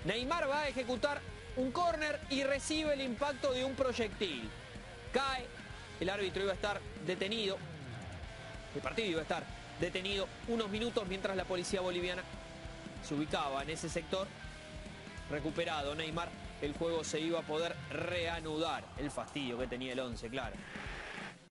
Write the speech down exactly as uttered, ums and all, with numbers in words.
Neymar va a ejecutar un córner y recibe el impacto de un proyectil. Cae, el árbitro iba a estar detenido, el partido iba a estar detenido unos minutos mientras la policía boliviana se ubicaba en ese sector. Recuperado Neymar, el juego se iba a poder reanudar. El fastidio que tenía el once, claro.